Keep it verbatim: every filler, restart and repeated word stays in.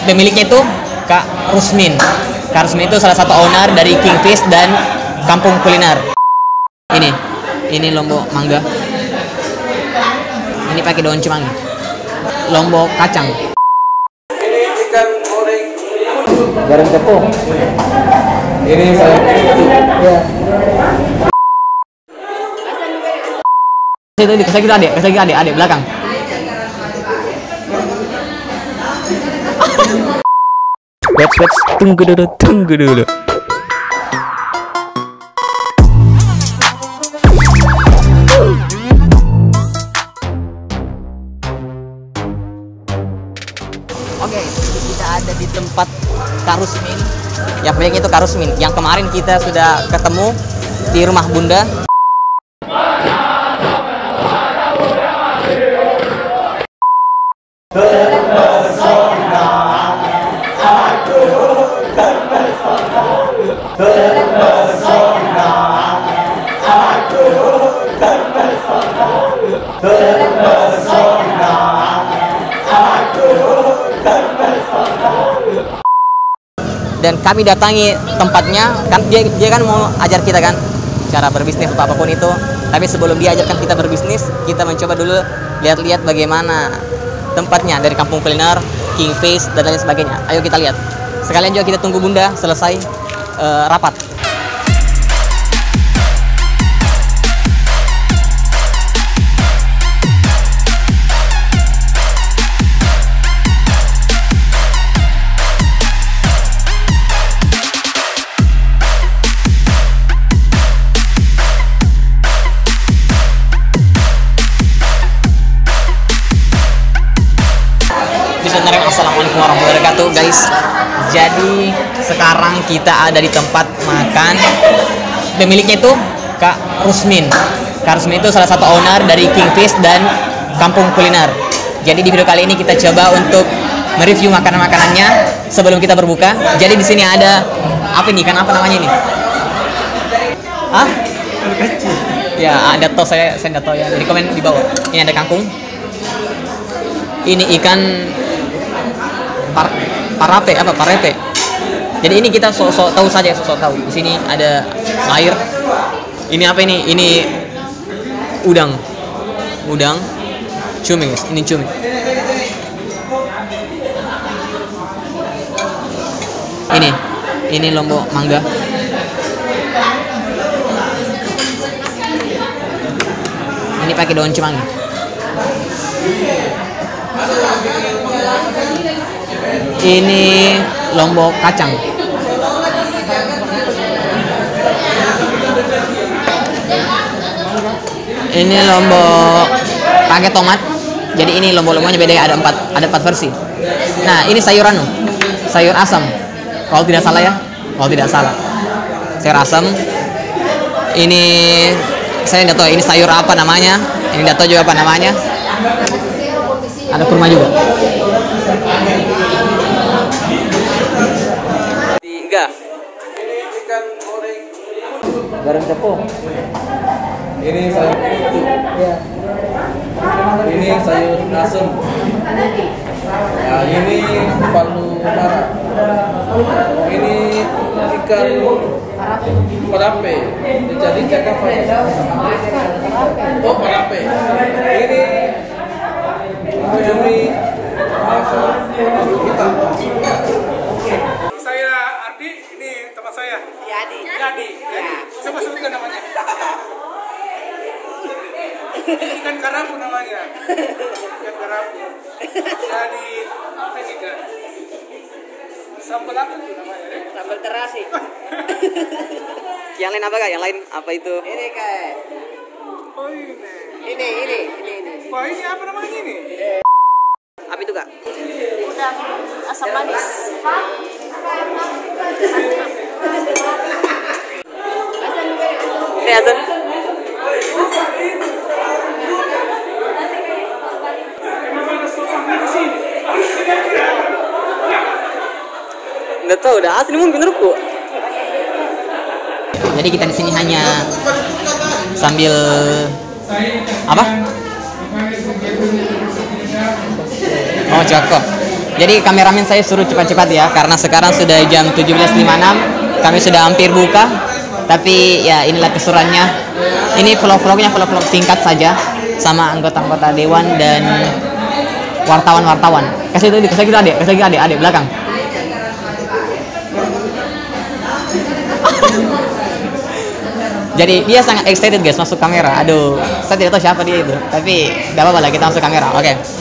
pemiliknya itu Kak Rusmin. Kak Rusmin itu salah satu owner dari Kingfish dan Kampung Kuliner. Ini, ini lombok mangga. Ini pakai daun cemanggi. Lombok kacang. Ini ikan goreng Garam tepung. ini sayur Ya. Itu kasih kita adik, kasih kita adik, adik belakang. Wait, wait, tunggu dulu, tunggu dulu. Oke, kita ada di tempat Kak Rusmin. Yang proyeknya itu Kak Rusmin. Yang kemarin kita sudah ketemu di rumah Bunda. Dan kami datangi tempatnya, kan dia, dia kan mau ajar kita kan cara berbisnis atau apapun itu. Tapi sebelum dia ajarkan kita berbisnis, kita mencoba dulu lihat-lihat bagaimana tempatnya dari Kampung Kuliner, Kingfish dan lain sebagainya. Ayo kita lihat. Sekalian juga kita tunggu Bunda selesai uh, rapat. Assalamualaikum warahmatullahi wabarakatuh guys. Jadi sekarang kita ada di tempat makan. Pemiliknya itu Kak Rusmin. Kak Rusmin itu salah satu owner dari Kingfish dan Kampung Kuliner. Jadi di video kali ini kita coba untuk mereview makanan-makanannya sebelum kita berbuka. Jadi di sini ada apa nih? Kan apa namanya ini? Hah? Ya ada toh, saya saya nggak tahu ya. Jadi komen di bawah. Ini ada kangkung. Ini ikan Par, parape apa parepe. Jadi ini kita sok-sok tahu saja, sok-sok tahu. Di sini ada air. Ini apa ini? Ini udang. Udang. Cumi, guys. Ini cumi. Ini. Ini lombok mangga. Ini pakai daun cemanggi. Ini lombok kacang. Ini lombok pakai tomat. Jadi ini lombok-lomboknya beda, ada empat, ada empat versi. Nah, ini sayur anu, sayur asam. Kalau tidak salah ya, kalau tidak salah. Sayur asam. Ini saya tidak tahu ini sayur apa namanya. Ini tidak tahu juga apa namanya. Ada kurma juga. Tiga. ini ikan goreng Garam tepung. ini sayur Ya. ini sayur asem. Nah, ini palu mara. Ini ikan parape. Jadi cakap apa ya? Oh, parape. Ini cumi hitam. Saya Ardi, ini teman saya. Yadi. Yadi. Yadi. Coba sebutkan namanya. Ikan karapu namanya. Ikan karapu. Jadi tiga. Sambal apa itu namanya? Deh? Sambal terasi. Yang lain apa kak? Yang lain apa itu? Ini kayak Oh ini. ini ini ini ini. Wah ini apa namanya ini? Apa itu kak? Udang asam manis. Ini Hasan. Nggak tahu, udah asli mungkin menurutku. Jadi kita di sini hanya sambil apa? Oh cakep. Jadi kameramen saya suruh cepat-cepat ya, karena sekarang sudah jam tujuh belas lima puluh enam. Kami sudah hampir buka. Tapi ya inilah keseruannya. Ini vlog-vlognya vlog-vlog singkat saja sama anggota-anggota dewan dan wartawan-wartawan. Kasih itu, kasih gitu adik, kasih gitu adik, adik belakang. Jadi dia sangat excited guys masuk kamera. Aduh, saya tidak tahu siapa dia itu. Tapi gak apa-apa lah, kita masuk kamera. Oke.